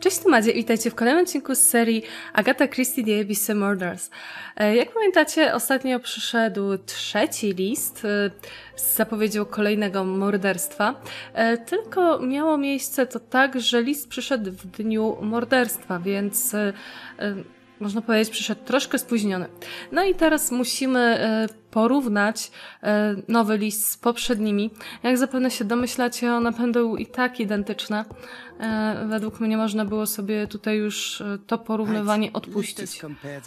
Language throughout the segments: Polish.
Cześć, tu Madzie, witajcie w kolejnym odcinku z serii Agatha Christie The ABC Murders. Jak pamiętacie, ostatnio przyszedł trzeci list z zapowiedzią kolejnego morderstwa, tylko miało miejsce to tak, że list przyszedł w dniu morderstwa, więc można powiedzieć, przyszedł troszkę spóźniony. No i teraz musimy porównać nowy list z poprzednimi. Jak zapewne się domyślacie, one będą i tak identyczne. Według mnie można było sobie tutaj już to porównywanie odpuścić.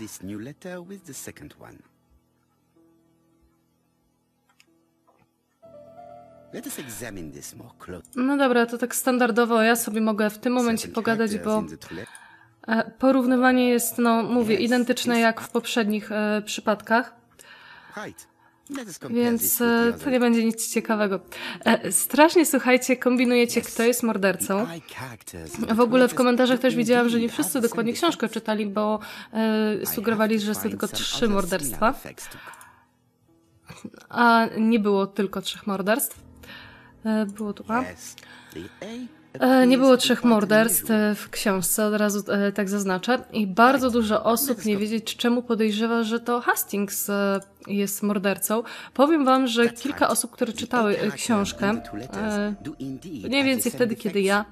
No dobra, to tak standardowo ja sobie mogę w tym momencie pogadać, bo porównywanie jest, no mówię, identyczne jak w poprzednich przypadkach. Więc to nie będzie nic ciekawego. Strasznie, słuchajcie, kombinujecie, kto jest mordercą. W ogóle w komentarzach też widziałam, że nie wszyscy dokładnie książkę czytali, bo sugerowali, że są tylko 3 morderstwa. A nie było tylko 3 morderstw. Było tu nie było 3 morderstw w książce, od razu tak zaznaczę. I bardzo dużo osób nie wiedzieć, czemu podejrzewa, że to Hastings jest mordercą. Powiem wam, że kilka osób, które czytały książkę, mniej więcej wtedy, kiedy ja,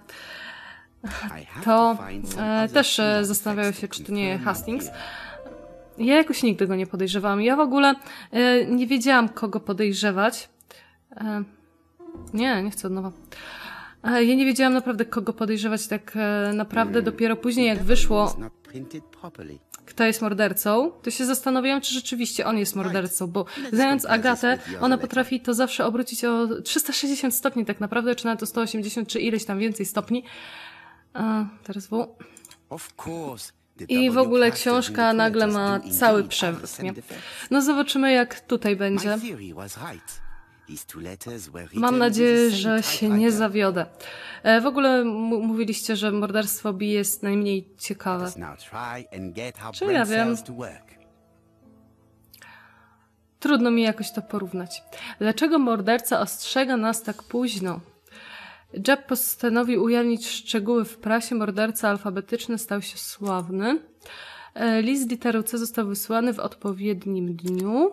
to też zastanawiały się, czy to nie Hastings. Ja jakoś nigdy go nie podejrzewałam. Ja w ogóle nie wiedziałam, kogo podejrzewać. Nie chcę od nowa. Ja nie wiedziałam naprawdę, kogo podejrzewać tak naprawdę. Dopiero później, jak wyszło, kto jest mordercą, to się zastanawiałam, czy rzeczywiście on jest mordercą, bo znając Agatę, ona potrafi to zawsze obrócić o 360 stopni tak naprawdę, czy nawet o 180, czy ileś tam więcej stopni. Teraz I w ogóle książka nagle ma cały przewrót, nie? No zobaczymy, jak tutaj będzie. Mam nadzieję, że się nie zawiodę. W ogóle mówiliście, że morderstwo B jest najmniej ciekawe. Czy ja wiem? Trudno mi jakoś to porównać. Dlaczego morderca ostrzega nas tak późno? Jupp postanowił ujawnić szczegóły w prasie. Morderca alfabetyczny stał się sławny. List literą C został wysłany w odpowiednim dniu.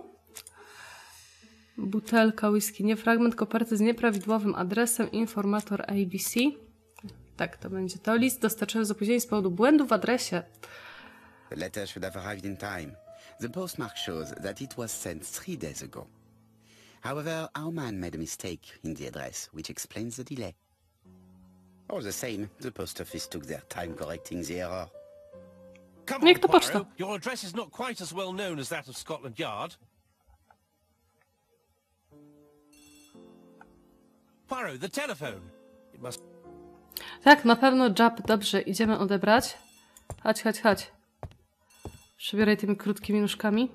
Butelka whisky, nie fragment koperty z nieprawidłowym adresem, informator ABC. Tak, to będzie to. List dostarczony z opóźnieniem z powodu błędu w adresie. The letter should have arrived in time. The postmark shows that it was sent 3 days ago. However, our man made a mistake in the address, which explains the delay. All the same, the post office took their time correcting the error. Come on, Poirot. Your address is not quite as well known as that of Scotland Yard. Poirot, the telephone. It must... Tak, na pewno Jupp. Dobrze, idziemy odebrać. Chodź. Przebieraj tymi krótkimi nóżkami.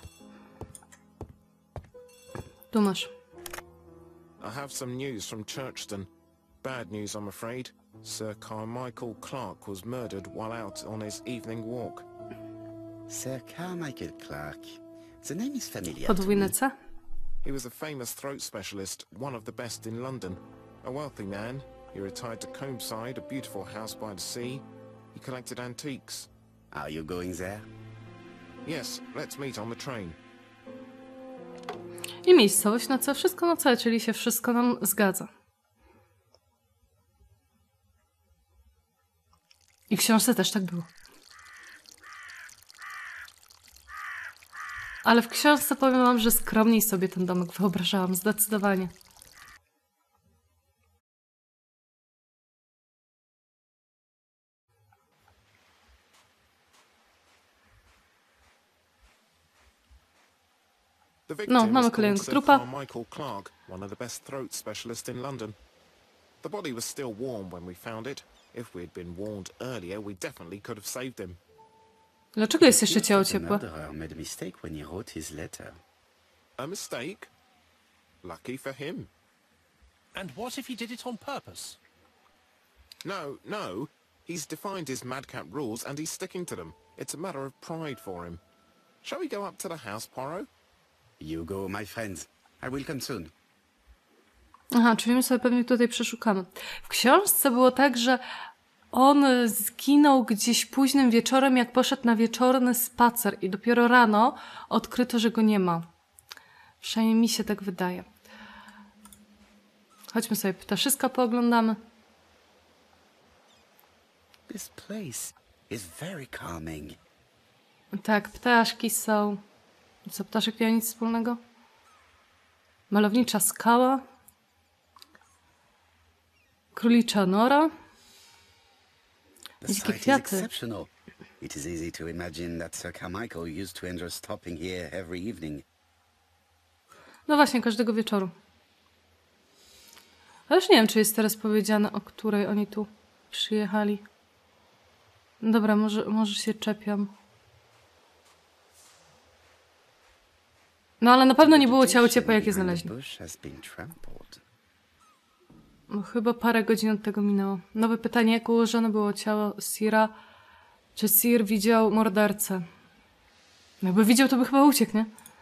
Tu masz. I have some news from Churchton. Bad news, I'm afraid. Sir Carmichael Clark was murdered while out on his evening walk. Sir Carmichael Clark. The name is familiar. Podwójne C? He was a famous throat specialist, one of the best in London. A wealthy man, he retired to Combside, a beautiful house by the sea. He collected antiques. Are you going there? Yes, let's meet on the train. I miejscowość na C, wszystko na C, czyli się wszystko nam zgadza. I w książce też tak było. Ale w książce powiem wam, że skromniej sobie ten domek wyobrażałam, zdecydowanie. No, mamy kolejnego trupa. Michael Clark, one of the best throat specialists in London. The body was still warm when we found it. If we'd been warned earlier, we definitely could have saved him. Dlaczego jest jeszcze ciało ciepłe? Made a mistake when he wrote his letter. A mistake? Lucky for him. And what if he did it on purpose? No. He's defined his madcap rules and he's sticking to them. It's a matter of pride for him. Shall we go up to the house, Poirot? You go, my friends. I will come soon. Aha, czyli my sobie pewnie tutaj przeszukamy. W książce było tak, że On zginął gdzieś późnym wieczorem, jak poszedł na wieczorny spacer i dopiero rano odkryto, że go nie ma. Przynajmniej mi się tak wydaje. Chodźmy sobie ptaszyska pooglądamy. This place is very calming. Tak, ptaszki są. Co, ptaszek nie ma nic wspólnego? Malownicza skała. Królicza nora. The Dzikie sight is kwiaty. exceptional. It is easy to imagine that Sir Carmichael used to enjoy stopping here every evening. No właśnie, każdego wieczoru. Ale już nie wiem, czy jest teraz powiedziane, o której oni tu przyjechali. Dobra, może się czepiam. No ale na pewno nie było ciało ciepłe, jak je znaleźli. No, chyba parę godzin od tego minęło. Nowe pytanie, jak ułożone było ciało Sira? Czy Sir widział mordercę? Jakby widział, to by chyba uciekł, nie?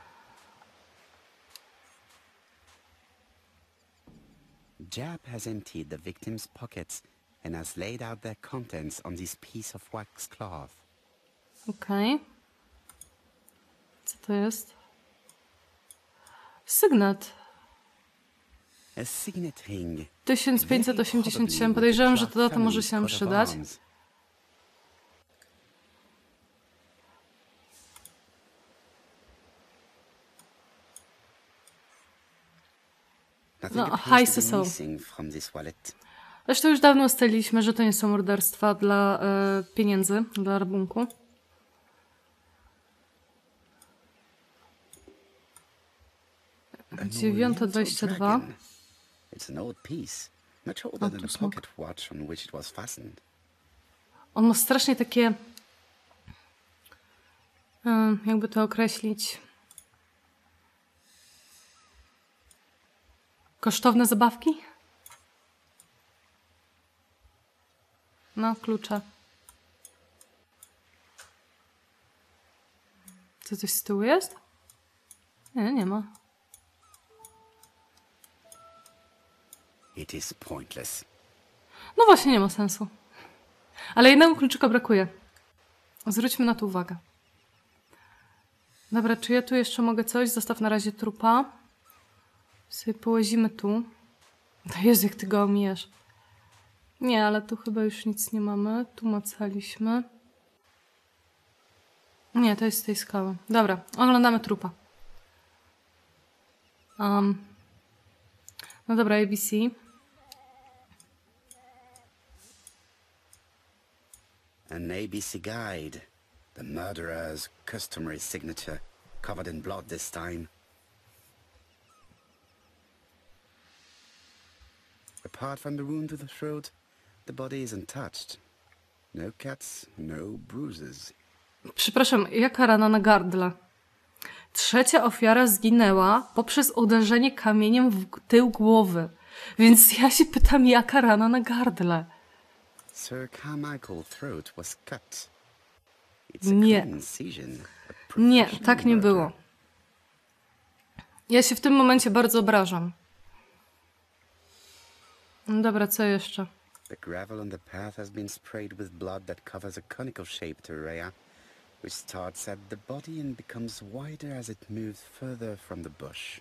Jab has emptied the victim's pockets and has laid out their contents on this piece of wax cloth. Okej. Co to jest? Sygnat. A signet ring. 1587. Podejrzewam, że to data może się nam przydać. No, hajsy są. Zresztą już dawno ustaliliśmy, że to nie są morderstwa dla pieniędzy, dla rabunku. Dziewiąta 22. On ma strasznie takie... jakby to określić... Kosztowne zabawki? No, klucze. Co, coś z tyłu jest? Nie, nie ma. It is pointless. No właśnie, nie ma sensu. Ale jednego kluczyka brakuje. Zwróćmy na to uwagę. Dobra, czy ja tu jeszcze mogę coś? Zostaw na razie trupa. Sobie połazimy tu. No Jezu, jak ty go omijasz. Nie, ale tu chyba już nic nie mamy. Tu macaliśmy. Nie, to jest z tej skały. Dobra, oglądamy trupa. No dobra, ABC. An ABC guide. The murderer's customary signature, covered in blood this time. Apart from the wound to the throat, the body is untouched. No cuts, no bruises. Przepraszam, jaka rana na gardle? Trzecia ofiara zginęła poprzez uderzenie kamieniem w tył głowy. Więc ja się pytam, jaka rana na gardle? Sir Carmichael's throat was cut. Nie. Nie, tak nie było. Ja się w tym momencie bardzo obrażam. No dobra, co jeszcze? The gravel on the path has been sprayed with blood that covers a conical shaped area, which starts at the body and becomes wider as it moves further from the bush.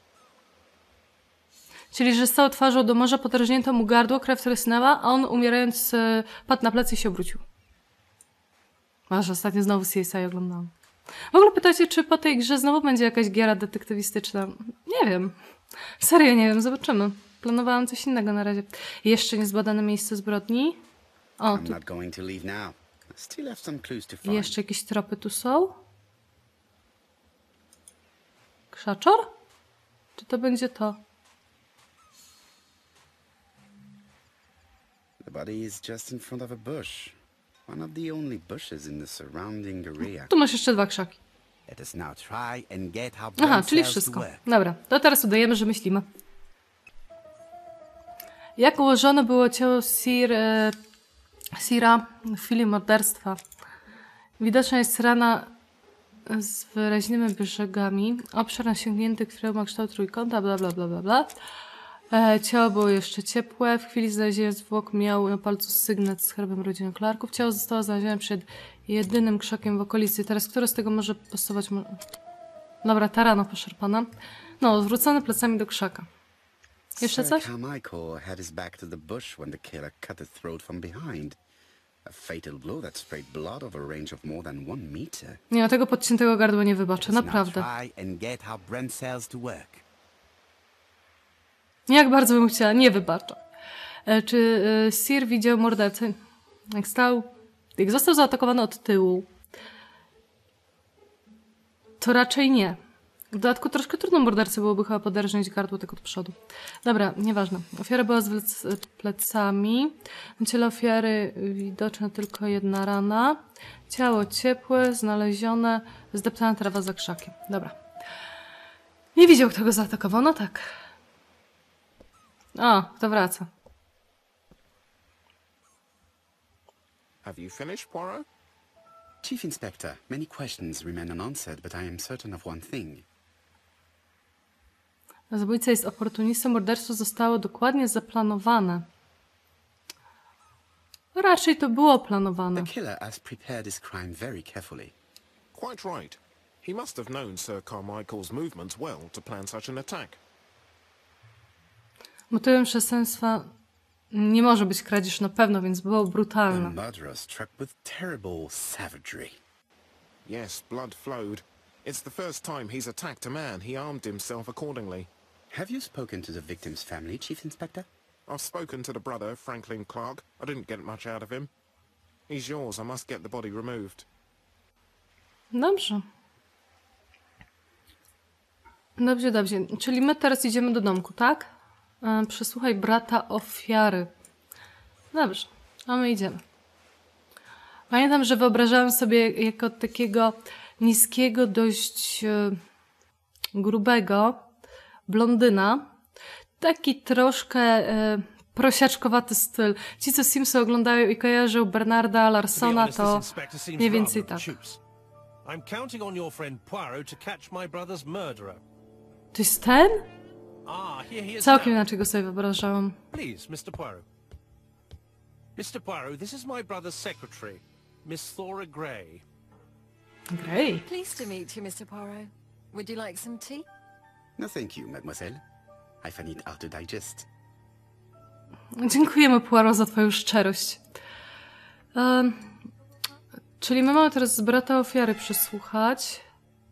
Czyli, że stał twarzą do morza, podrażnięto mu gardło, krew trysnęła, a on umierając padł na plecy i się obrócił. Masz, ostatnio znowu CSI oglądałam. W ogóle pytacie, czy po tej grze znowu będzie jakaś giera detektywistyczna? Nie wiem. Serio nie wiem, zobaczymy. Planowałam coś innego na razie. Jeszcze niezbadane miejsce zbrodni. O, tu... Jeszcze jakieś tropy tu są? Krzaczor? Czy to będzie to? The body is just in front of a bush. One of the only bushes in the surrounding area. Tu masz jeszcze dwa krzaki. Let us now try and get our Aha, czyli wszystko. Dobra, to teraz udajemy, że myślimy. Jak ułożone było ciało Sira w chwili morderstwa? Widoczna jest rana z wyraźnymi brzegami. Obszar nasiągnięty krwią ma kształt trójkąta, bla bla bla bla bla. Ciało było jeszcze ciepłe. W chwili znalezienia zwłok miał na palcu sygnet z herbem rodziny Clarków. Ciało zostało znalezione przed jedynym krzakiem w okolicy. Teraz, które z tego może pasować? Dobra, ta rana poszarpana. No, odwrócone plecami do krzaka. Jeszcze Sir coś? Carmichael had his back to the bush when the killer cut his throat from behind. A fatal blow that sprayed blood over a range of more than 1 meter. Nie, no tego podciętego gardła nie wybaczę, Now naprawdę. try and get our brain cells to work. Jak bardzo bym chciała, nie wybaczę. Czy Sir widział mordercę? Jak został zaatakowany od tyłu, to raczej nie. W dodatku troszkę trudno mordercy byłoby chyba poderżnąć gardło tak od przodu. Dobra, nieważne. Ofiara była z plecami. Na ciele ofiary widoczna tylko jedna rana. Ciało ciepłe, znalezione, zdeptana trawa za krzakiem. Dobra. Nie widział, kto go zaatakował. No tak. O, kto wraca. Have you finished, Poirot? Chief Inspector, many questions remain unanswered, but I am certain of one thing. Zabójca jest oportunistą. Morderstwo zostało dokładnie zaplanowane. Raczej to było planowane. The killer has prepared his crime very carefully. Quite right. He must have known Sir Carmichael's movements well to plan such an attack. Motywem przestępstwa nie może być kradzież na pewno, więc było The brutalne. murderer struck with terrible savagery. Yes, blood flowed. It's the first time he's attacked a man. He armed himself accordingly. Have you spoken to the victim's family, Chief Inspector? I've spoken to the brother, Franklin Clark. I didn't get much out of him. He's yours. I must get the body removed. Dobrze. Dobrze, dobrze. Czyli my teraz idziemy do domku, tak? Przesłuchaj brata ofiary. Dobrze, a my idziemy. Pamiętam, że wyobrażałam sobie jako takiego niskiego, dość grubego blondyna. Taki troszkę prosiaczkowaty styl. Ci, co Simsy oglądają i kojarzą Bernarda Larsona, to mniej więcej tak. I'm counting on your friend Poirot to catch my brother's murderer. To jest ten? Ah, here he is Całkiem now. inaczej go sobie wyobrażałam. Please, Mr. Poirot. Mr. Poirot, this is my brother's secretary, Miss Thora Gray. Grej. Pleased to meet you, Mr. Poirot. Would you like some tea? No thank you, mademoiselle. I find it hard to digest. Dziękujemy, Poirot, za twoją szczerość. Czyli my mamy teraz z brata ofiary przesłuchać.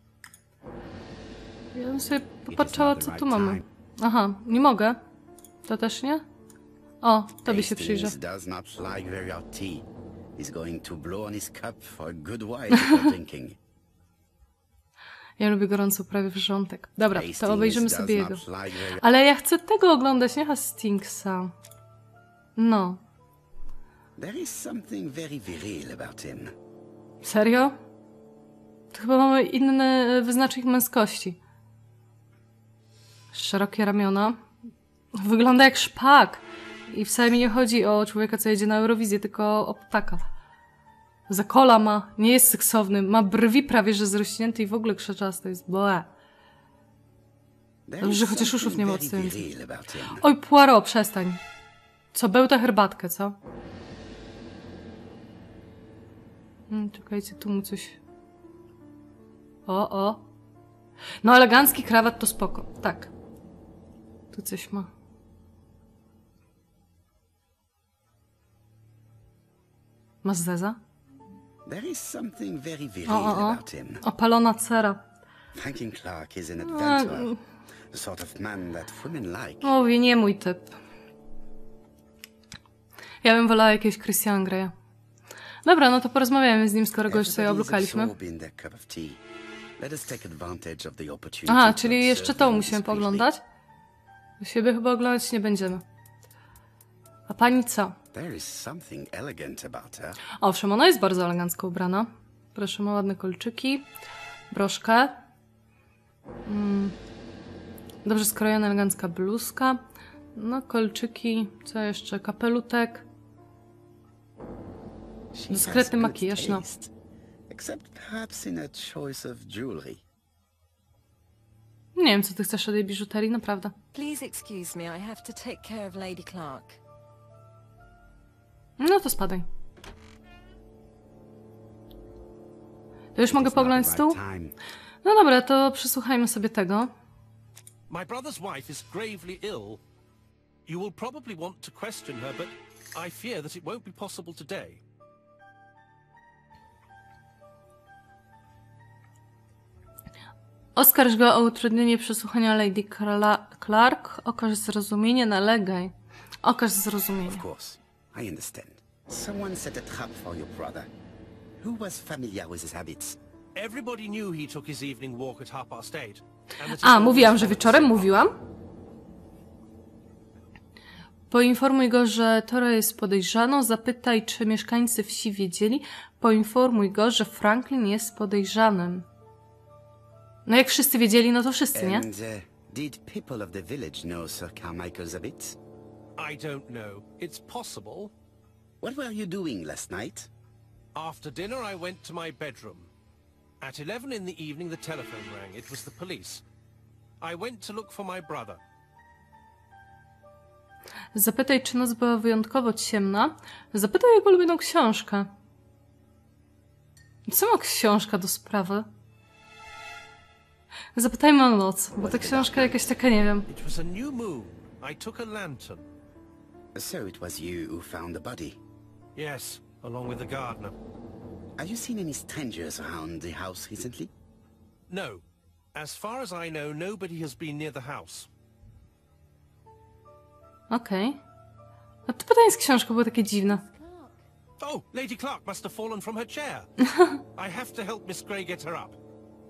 Ja bym sobie popatrzała, co tu mamy. Aha, nie mogę. To też nie? O, tobie się przyjrzę. Hastings does not like very hot tea. He's going to blow on his cup for a good while before drinking. Ja lubię gorącą prawie wrzątek. Dobra, to Hastings obejrzymy does sobie jego. not like very... Ale ja chcę tego oglądać, nie Hastingsa. No. There is something very viril about him. Serio? To chyba mamy inny wyznacznik męskości. Szerokie ramiona. Wygląda jak szpak. I wcale mi nie chodzi o człowieka, co jedzie na Eurowizję, tylko o ptaka. Zakola ma, nie jest seksowny, ma brwi prawie że zrośnięte i w ogóle krzeczaste, jest boe. There Dobrze, is że chociaż uszów nie ma something very odstających. viril about him. Oj, Poirot, przestań. Co, bełta herbatkę, co? Czekajcie, tu mu coś... O. No, elegancki krawat to spoko. Tak. Tu coś ma. Ma zeza? There is something very viril O. about him. Opalona cera. Franklin Clark is an adventurer. The sort of man that women like. Mówi, nie mój typ. Ja bym wolała jakiegoś Christiana Greya. Dobra, no to porozmawiamy z nim, skoro go już sobie Everybody is oblukaliśmy. absorbed in their cup of tea. Let us take advantage of the opportunity Aha, to czyli jeszcze observe to them musimy discreetly. pooglądać? Do siebie chyba oglądać nie będziemy. A pani co? There is something elegant about her. Owszem, ona jest bardzo elegancko ubrana. Proszę, ma ładne kolczyki, broszkę. Dobrze skrojona, elegancka bluzka. No, kolczyki, co jeszcze? Kapelutek. She Dyskretny has good makijaż, no. taste, except perhaps in her choice of jewelry. nie wiem, co ty chcesz od tej biżuterii, naprawdę. Please excuse me, I have to take care of Lady Clark. No to spadaj. To już mogę It's not poglądać the z tyłu? right time. No dobra, to przesłuchajmy sobie tego. My brother's wife is gravely ill. You will probably want to question her, but I fear that it won't be possible today. Oskarż go o utrudnienie przesłuchania Lady Clark. Okaż zrozumienie, nalegaj. Okaż zrozumienie. Of course, I understand. Someone set a trap for your brother. Who was familiar with his habits? Everybody knew he took his evening walk at 8:30. and that he A, always mówiłam, że followed the wieczorem same mówiłam. path. Poinformuj go, że Tora jest podejrzaną. Zapytaj, czy mieszkańcy wsi wiedzieli. Poinformuj go, że Franklin jest podejrzanym. No jak wszyscy wiedzieli, no to wszyscy, nie? And did people of the village know Sir Carmichael's habits? I don't know. It's possible. What were you doing last night? After dinner, I went to my bedroom. At 11 in the evening, the telephone rang. It was the police. I went to look for my brother. Zapytaj, czy noc była wyjątkowo ciemna. Zapytaj o jego ulubioną książkę. Co ma książka do sprawy? Zapytajmy o noc, bo ta książka jakaś taka, nie wiem. It was a new moon. I took a lantern. So it was you who found the body. Yes, along with the gardener. Have you seen any strangers around the house recently? No. As far as I know, nobody has been near the house. Okej. A to pytanie z książką było takie dziwne. Oh, Lady Clark must have fallen from her chair. I have to help Miss Grey get her up.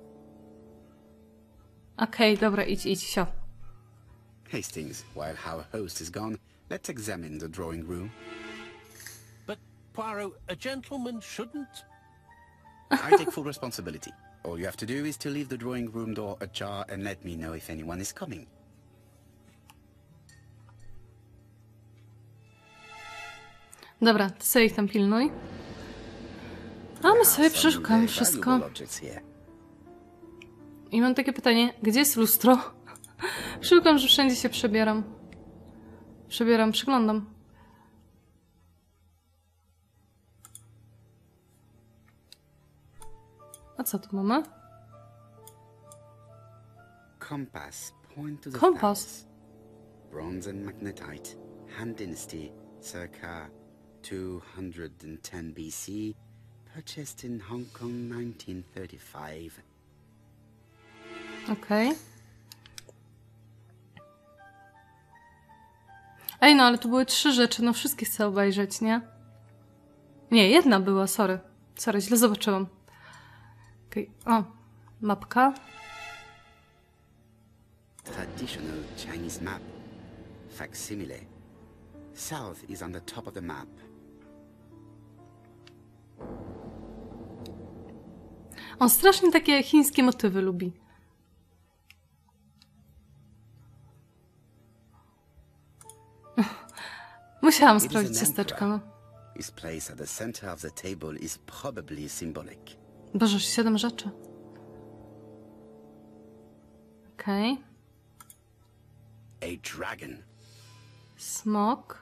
Okej, dobra, idź, sio. Hastings, while our host is gone, let's examine the drawing room. But, Poirot, a gentleman shouldn't... I take full responsibility. All you have to do is to leave the drawing room door ajar and let me know if anyone is coming. Dobra, ty sobie ich tam pilnuj. A my sobie przeszukamy wszystko. Valuable objects here. I mam takie pytanie, gdzie jest lustro? Szukam, że wszędzie się przebieram. Przyglądam. A co tu mamy? Compass. Point to the Compass. stars. Bronze and magnetite. Han Dynasty. Circa 210 BC. Purchased in Hong Kong 1935. Okej. Ej, no ale tu były 3 rzeczy, no wszystkie chcę obejrzeć, nie? Nie, jedna była, sorry. Sorry, źle zobaczyłam. Okej, o, mapka. Traditional Chinese map. Facsimile. South is on the top of the map. On strasznie takie chińskie motywy lubi. Musiałam It is sprawdzić an ciasteczka, no. emperor. His place at the center of the table is probably symbolic. Boże, 7 rzeczy. Okej. A dragon. Smok.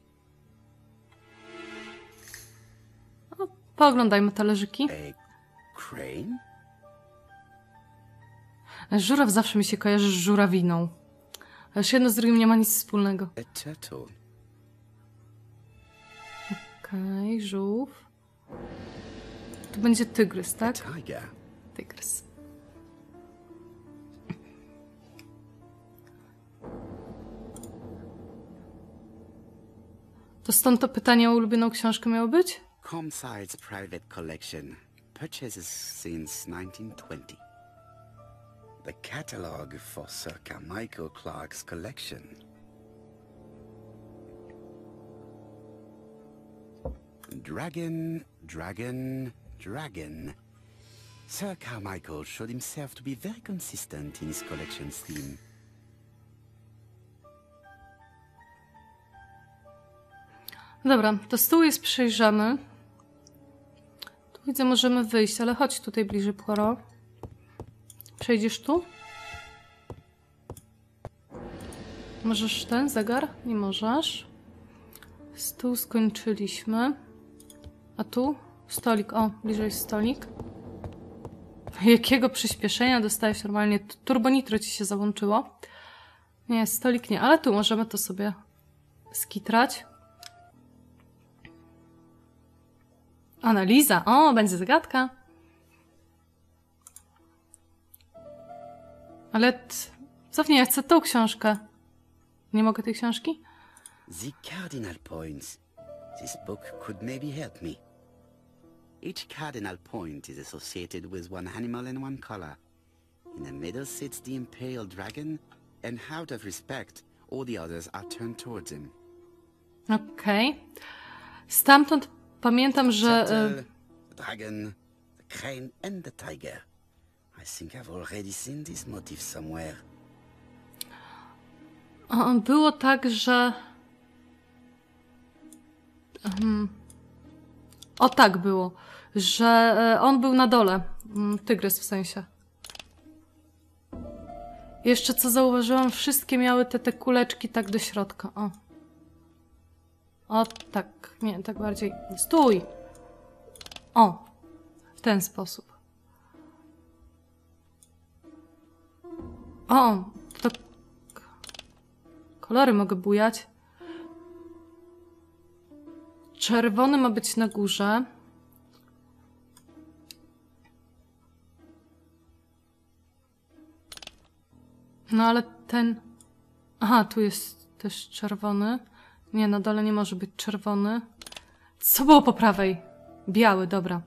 O, pooglądajmy talerzyki. A crane? Żuraw zawsze mi się kojarzy z żurawiną. Ależ jedno z drugim nie ma nic wspólnego. A turtle. Okej, żółw. Tu będzie tygrys, A tak? tiger. Tygrys. To stąd to pytanie o ulubioną książkę miało być? Comside's private collection. Purchases since 1920. The catalogue for Sir Carmichael Clark's collection. Dragon, dragon, dragon. Sir Carmichael showed himself to be very consistent in his collection's theme. Dobra, to stół jest przejrzany. Tu widzę, możemy wyjść, ale chodź tutaj bliżej, Poirot. Przejdziesz tu? Możesz ten zegar? Nie możesz. Stół skończyliśmy. A tu? Stolik. O, bliżej jest stolik. Jakiego przyspieszenia dostałeś normalnie? Turbo nitro ci się załączyło. Nie, stolik nie, ale tu możemy to sobie skitrać. Analiza. O, będzie zagadka. Ale cofnij, ja chcę tą książkę. Nie mogę tej książki? The cardinal points. This book could maybe help me. Each cardinal point is associated with one animal and one color. In the middle sits the imperial dragon, and out of respect, all the others are turned towards him. Okej. Stamtąd pamiętam, że... Turtle, the dragon, the crane and the tiger. I think I've already seen this motif somewhere. Było tak, że... O tak było, że on był na dole. Tygrys w sensie. Jeszcze co zauważyłam, wszystkie miały te kuleczki tak do środka. O. O tak, nie, tak bardziej. Stój! O, w ten sposób. O, to... Kolory mogę bujać. Czerwony ma być na górze. No ale ten... Aha, tu jest też czerwony. Nie, na dole nie może być czerwony. Co było po prawej? Biały, dobra.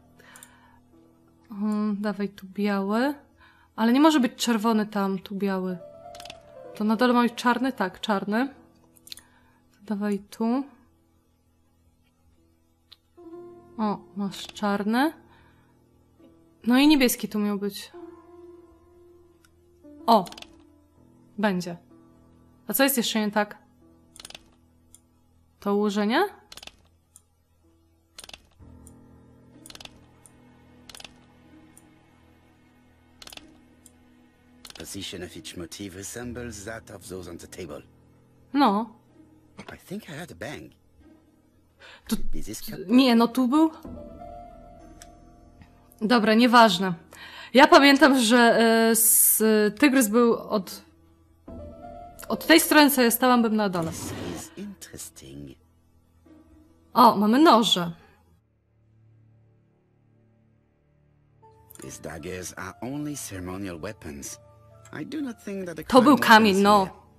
Dawaj tu biały. Ale nie może być czerwony tam, tu biały. To na dole ma być czarny? Tak, czarny. Dawaj tu. O, masz czarny. No i niebieski tu miał być. O! Będzie. A co jest jeszcze nie tak? To ułożenie? Position of each motif resembles that of those on the table. No. I think I heard a bang. Tu, Is this nie, no tu był. Dobra, nieważne. Ja pamiętam, że tygrys był od tej strony, co ja stałam, bym na dole. This is interesting. O, mamy noże. These daggers are only ceremonial weapons. I do not think that the To był crime kamień, weapons no. here.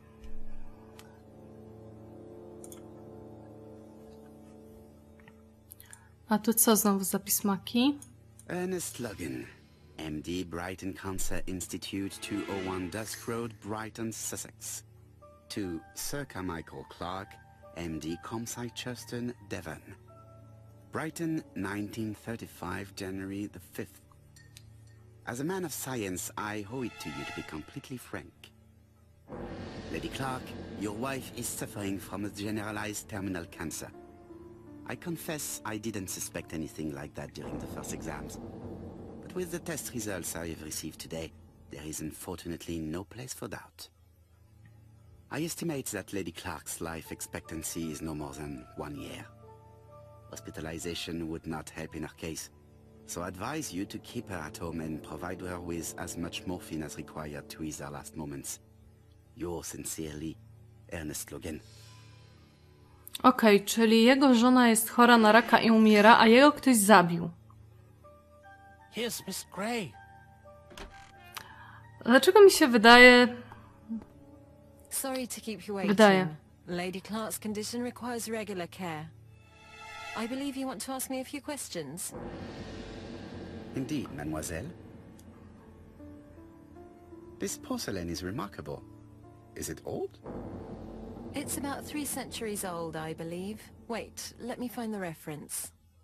A tu co znowu za pismaki? Ernest Logan, MD, Brighton Cancer Institute, 201 Dusk Road, Brighton, Sussex. To Sir Carmichael Clark, MD, Comside Churstone, Devon. Brighton, 1935, January the 5th. As a man of science, I owe it to you to be completely frank. Lady Clark, your wife is suffering from a generalized terminal cancer. I confess I didn't suspect anything like that during the first exams. But with the test results I have received today, there is unfortunately no place for doubt. I estimate that Lady Clark's life expectancy is no more than 1 year. Hospitalization would not help in her case, so I advise you to keep her at home and provide her with as much morphine as required to ease her last moments. Yours sincerely, Ernest Logan. Okej, czyli jego żona jest chora na raka i umiera, a jego ktoś zabił. Here's Miss Grey. Dlaczego mi się wydaje... Sorry to keep you waiting. Wydaje. Lady Clark's condition requires regular care. I believe you want to ask me a few questions. Indeed, mademoiselle. This porcelain is remarkable. Is it old? It's about 3 centuries old, I believe. Wait, let me find the reference.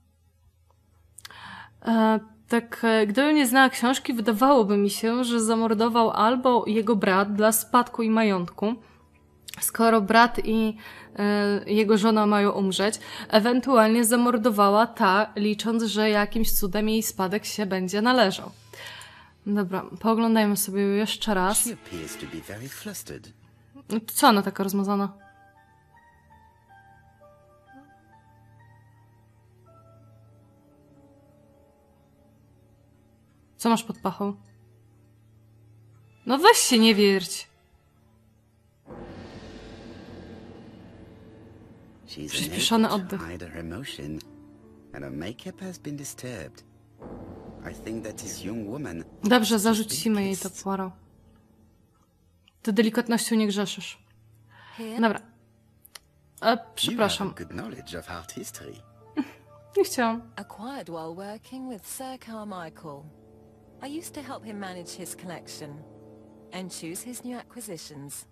Gdybym nie znała książki, wydawałoby mi się, że zamordował albo jego brat dla spadku i majątku, skoro brat i jego żona mają umrzeć, ewentualnie zamordowała ta, licząc, że jakimś cudem jej spadek się będzie należał. Dobra, pooglądajmy sobie ją jeszcze raz. She appears to be very flustered. Co ona taka rozmazana? Co masz pod pachą? No weź się nie wierć. Przyspieszony oddech. Dobrze, zarzucimy jej to, Poirot. Ty delikatnością nie grzeszysz. Dobra. Przepraszam. Nie chciałam. Acquired while working with Sir Carmichael. I used to help him manage his collection and choose his new acquisitions.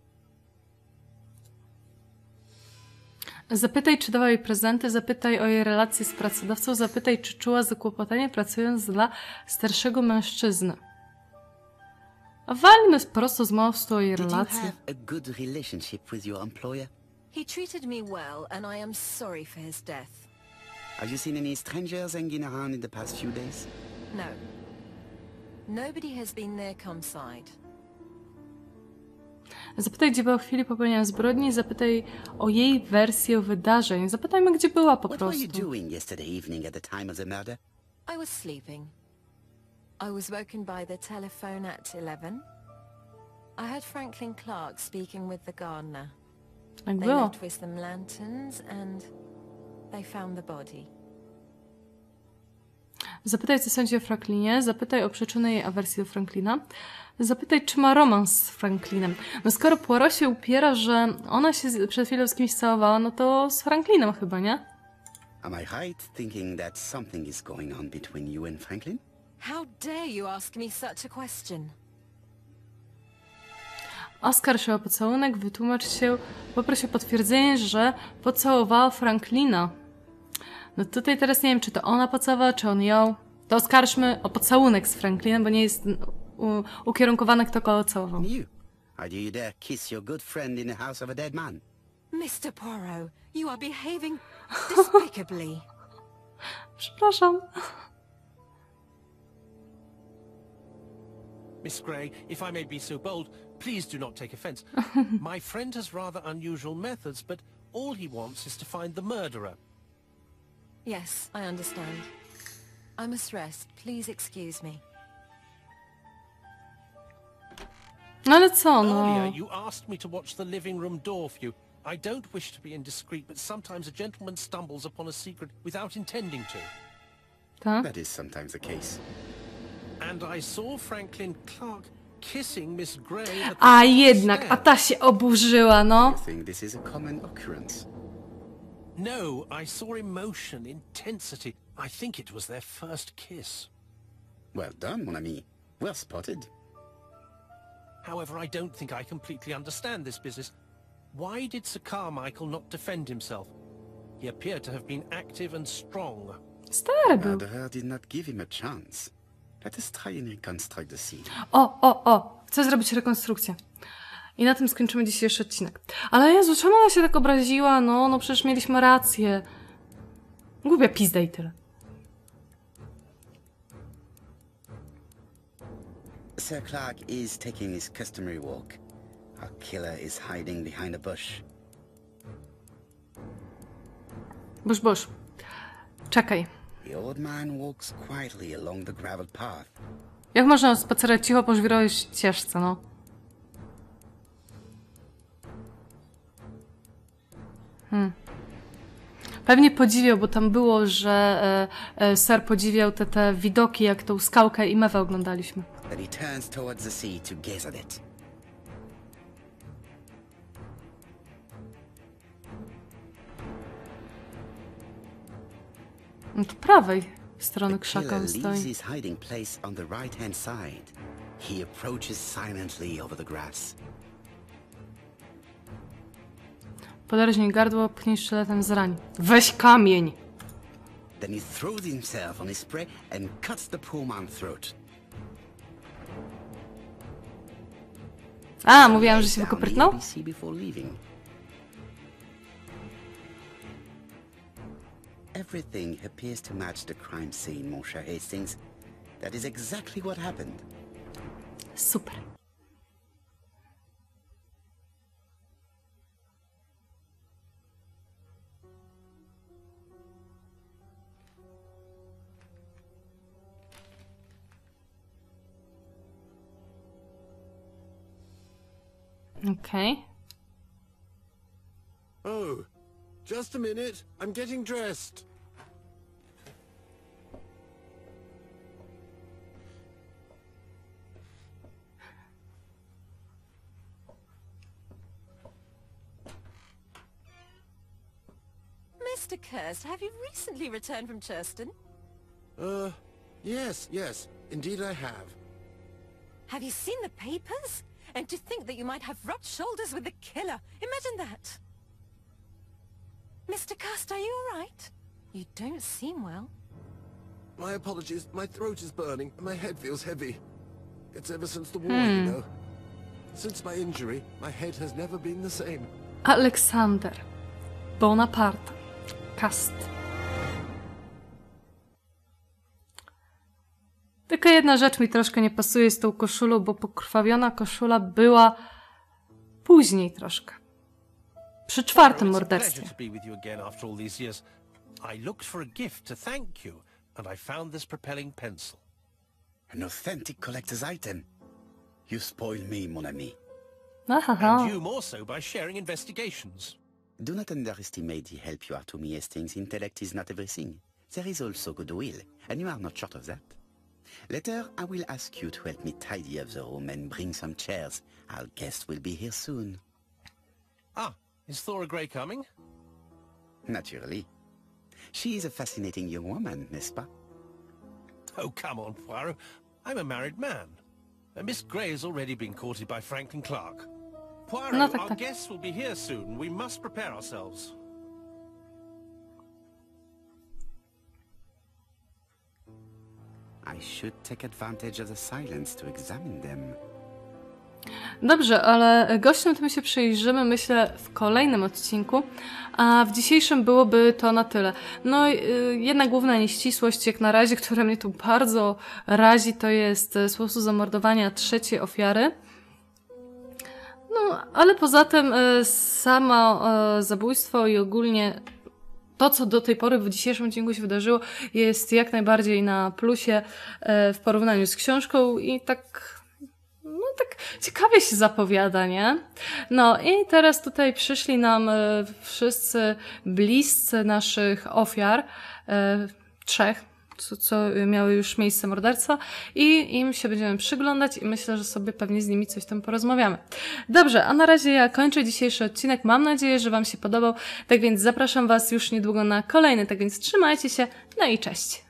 Zapytaj, czy dała jej prezenty, zapytaj o jej relacje z pracodawcą, zapytaj, czy czuła zakłopotanie pracując dla starszego mężczyzny. A walmy prosto z mostu o jej relacje. Did you have a good relationship with your employer? He treated me well, and I am sorry for his death. Have you seen any strangers hanging around in the past few days? No. Nobody has been near Comside. Zapytaj, gdzie była w chwili popełnienia zbrodni, zapytaj o jej wersję wydarzeń. Zapytajmy, gdzie była po What were you prostu. doing yesterday evening at the time of the murder? I was sleeping. I was woken by the telephone at 11. I heard Franklin Clark speaking with the gardener. Jak They było? left with some lanterns and they found the body. Zapytaj, co sądzi o Franklinie, zapytaj o przyczynę jej awersji do Franklina, zapytaj, czy ma romans z Franklinem. No skoro Poirot się upiera, że ona się przed chwilą z kimś całowała, no to z Franklinem chyba, nie? Am I right thinking that something is going on between you and Franklin? How dare you ask me such a question? Oskarż się o pocałunek, wytłumacz się, poproś o potwierdzenie, że pocałowała Franklina. No tutaj teraz nie wiem, czy to ona pocałowała, czy on ją. To oskarżmy o pocałunek z Franklinem, bo nie jest ukierunkowane, kto kogo całował. You? How do you dare kiss your good friend in the house of a dead man? Mr. Poirot, you are behaving despicably. Przepraszam. Miss Grey, if I may be so bold, please do not take offense. My friend has rather unusual methods, but all he wants is to find the murderer. Yes, I understand. I must rest. Please excuse me. No ale co, no? Earlier, you asked me to watch the living room door for you. I don't wish to be indiscreet, but sometimes a gentleman stumbles upon a secret without intending to. Tak? That is sometimes the case. And I saw Franklin Clark kissing Miss Grey at the A top jednak, stairs. a ta się oburzyła, no. I think this is a common occurrence. No, I saw emotion, intensity. I think it was their first kiss. Well done, mon ami. Well spotted. However, I don't think I completely understand this business. Why did Sir Carmichael not defend himself? He appeared to have been active and strong. Stary był. Murderer did not give him a chance. Let us try and reconstruct the scene. O! Chcę zrobić rekonstrukcję. I na tym skończymy dzisiejszy odcinek. Ale Jezu, czemu ona się tak obraziła? No przecież mieliśmy rację. Głupia pizda i tyle. Sir Clark is taking his customary walk. Our killer is hiding behind a bush. Bush. Czekaj. The old man walks quietly along the gravel path. Jak można spacerować cicho po żwirowej ścieżce, no? Pewnie podziwiał, bo tam było, że Sir podziwiał te widoki, jak tą skałkę i mewę oglądaliśmy. Then he turns towards the sea to gaze at it. No to prawej strony The krzaka killer on leaves stoi. his hiding place on the right-hand side. He approaches silently over the grass. Poderżnij gardło, pchnij sztyletem zrań. Weź kamień! Then he throws himself on his prey and cuts the poor man's throat. A, mówiłam, że się Down the wykoprytnął? ABC before leaving. Everything appears to match the crime scene, mon cher Hastings. That is exactly what happened. Super. Okej. Oh, just a minute. I'm getting dressed. Mr. Kirst, have you recently returned from Churston? Yes. Indeed I have. Have you seen the papers? And to think that you might have rubbed shoulders with the killer. Imagine that. Mr. Kirst, are you all right? You don't seem well. My apologies. My throat is burning and my head feels heavy. It's ever since the war, you know. Since my injury, my head has never been the same. Aleksander Bonaparte Cast. Tylko jedna rzecz mi troszkę nie pasuje z tą koszulą, bo pokrwawiona koszula była później troszkę. Przy czwartym morderstwie. I looked for a gift to thank you, and I found this propelling pencil. An authentic collector's item. You spoil me, mon ami. Aha. And you more so by sharing investigations. Do not underestimate the help you are to me, Hastings. Intellect is not everything. There is also goodwill, and you are not short of that. Later, I will ask you to help me tidy up the room and bring some chairs. Our guest will be here soon. Ah, is Thora Grey coming? Naturally. She is a fascinating young woman, n'est-ce pas? Oh, come on, Poirot. I'm a married man. Miss Grey has already been courted by Franklin Clark. Poirot, No, tak, our tak. guests will be here soon. We must prepare ourselves. I should take advantage of the silence to examine them. Dobrze, ale gościom tym się przyjrzymy, myślę, w kolejnym odcinku, a w dzisiejszym byłoby to na tyle. No, jedna główna nieścisłość, jak na razie, która mnie tu bardzo razi, to jest sposób zamordowania trzeciej ofiary. No, ale poza tym samo zabójstwo i ogólnie to, co do tej pory w dzisiejszym odcinku się wydarzyło, jest jak najbardziej na plusie w porównaniu z książką i tak ciekawie się zapowiada, nie? No i teraz tutaj przyszli nam wszyscy bliscy naszych ofiar, trzech, co miały już miejsce morderstwa i im się będziemy przyglądać i myślę, że sobie pewnie z nimi coś tam porozmawiamy. Dobrze, a na razie ja kończę dzisiejszy odcinek. Mam nadzieję, że Wam się podobał, tak więc zapraszam Was już niedługo na kolejny, tak więc trzymajcie się, no i cześć!